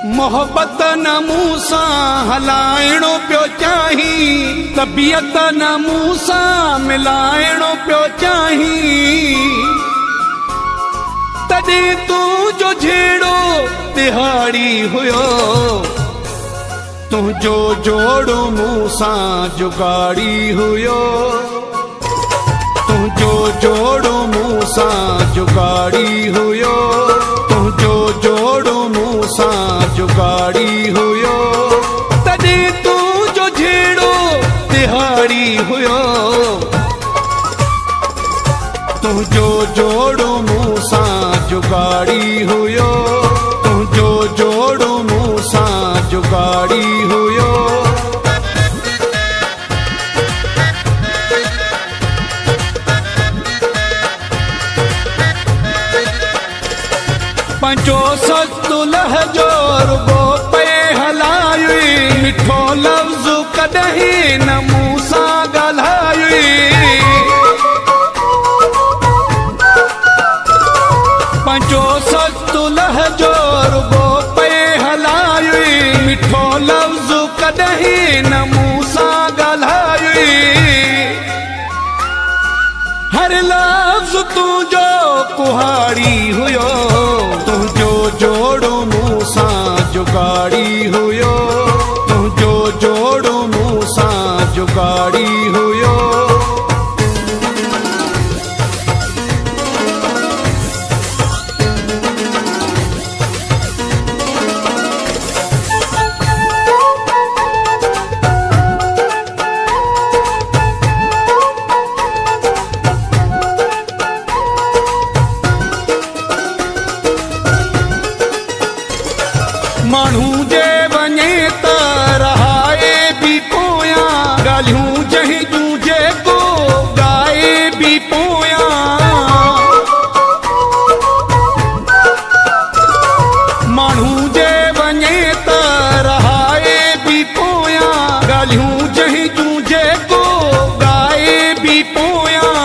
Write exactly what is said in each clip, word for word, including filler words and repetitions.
मोहब्बत न मूं सां हलाइणो पियो चाही, तबियत न मूं सां मिलाइणो पियो चाही। तॾहिं तूं जो जहिड़ो तिहाड़ी हुयो, तुंहिंजो जोड़ो मूं सां जुगाड़ी हुयो। तुंहिंजो जोड़ो मूं सां जुगाड़ी हुयो, तुंहिंजो जोड़ो मूं सां जुगाड़ी हुयो। तॾहिं तूं जो जहिड़ो तिहाड़ी हुयो, तुंहिंजो जोड़ो मूं सां जुगाड़ी हुयो, तुंहिंजो जोड़ो मूं सां जुगाड़ी हुयो। पंजो सस्तु लहजो रुगो पे हलायुई, मिठो लफ्ज़ कॾहिं न मूं सां ॻाल्हायुई। पंजो सस्तु लहजो रुगो पे हलायुई, मिठो लफ्ज़ कॾहिं न मूं सां ॻाल्हायुई। हर लफ्ज़ तुंहिंजो कुहाड़ी हुयो, तुंहिंजो जोड़ो मूं सां जुगाड़ी हुयो, तुंहिंजो जोड़ो मूं सां जुगाड़ी हुयो। माण्हू जे वञे त रहाए बि पोयां, ॻाल्हियूं जंहिं जूं जेको ॻाए बि पोयां। माण्हू जे वञे त रहाए बि पोयां, ॻाल्हियूं जंहिं जूं जेको ॻाए बि पोयां।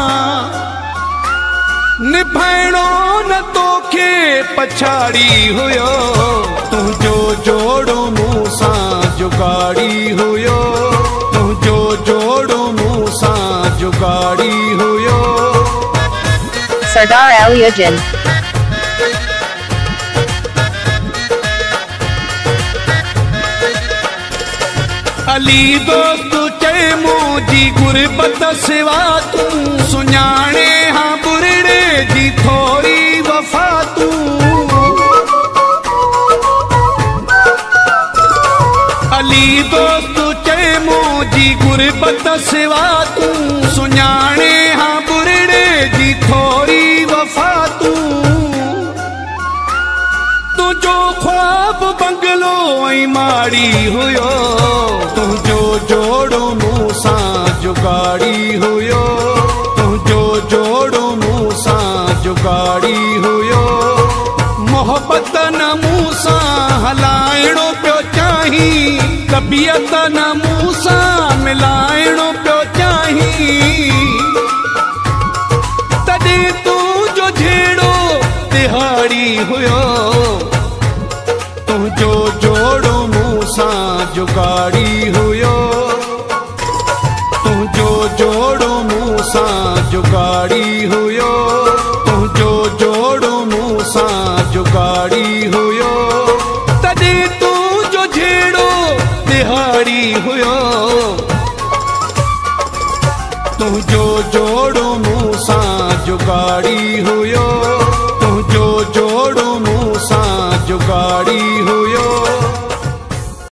निभाइणो न तोखे पछाड़ी हुयो, तुंहिंजो जोड़ो मूं सां जुगाड़ी हुयो, तुंहिंजो जोड़ो मूं सां जुगाड़ी हुयो। सरदार Aliuddin। अली दोस्त चए मुंहिंजी गुरबत सिवा तूं, सुञाणे हाँ बुरड़े जी थोरी वफ़ा तूं। अली दोस्त चए मुंहिंजी गुरबत सिवा तूं, सुञाणे हाँ बुरड़े जी थोरी वफ़ा तूं। तुंहिंजो ख्वाब बंगलो ऐं माड़ी हुयो, तुंहिंजो जोड़ो मूं सां जुगाड़ी हुयो, तुंहिंजो जोड़ो मूं सां जुगाड़ी हुयो। मोहब्बत न मूं सां हलाइणो पियो चाही, तबियत न मूं सां मिलाइणो पियो चाही। तॾहिं तूं जो जहिड़ो तिहाड़ी हुयो, तुंहिंजो जोड़ो मूं सां जुगाड़ी हुयो, तुंहिंजो जोड़ो मूं सां जुगाड़ी हुयो, तुंहिंजो जोड़ो मूं सां जुगाड़ी हुयो। तॾहिं तूं जो जहिड़ो तिहाड़ी हुयो, तुंहिंजो जोड़ो मूं सां जुगाड़ी हुयो, तुंहिंजो जोड़ो मूं सां जुगाड़ी हुयो।